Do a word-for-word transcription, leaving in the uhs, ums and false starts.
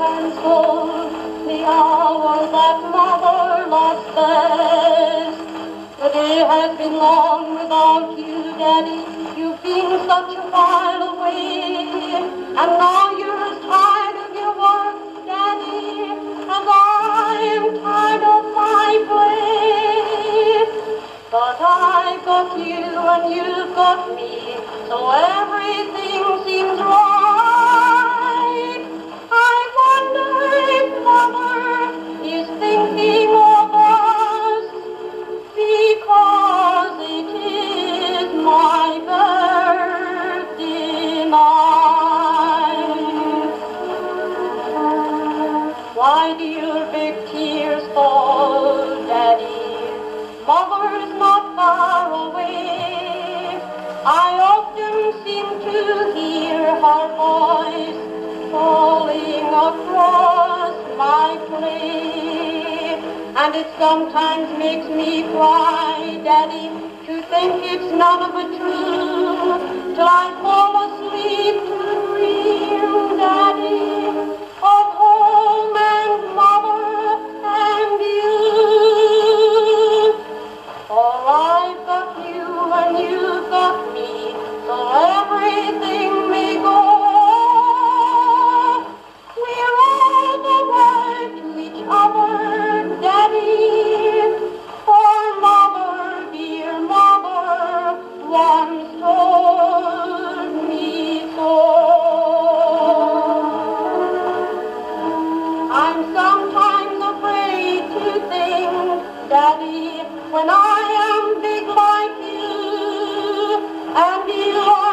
and told the hour that mother lost best. The day has been long without you, Daddy. You've been such a while away, and now you're as tired of your work, Daddy, as I am tired of my play. But I've got you and you've got me, so everything seems right. I wonder if Mother is thinking of us, because it is my birthday night. Why do your big tears fall, Daddy? Mother's not far away. I often seem to hear her voice falling across my play. And it sometimes makes me cry, Daddy, to think it's none of it true, till I fall asleep to dream, Daddy, of home and mother and you. For I've got you and you've got me, so everything may go. We're all the world to each other, Daddy, for Mother, dear Mother, once told me so. I'm sometimes afraid to think, Daddy, when I am big like you, and you are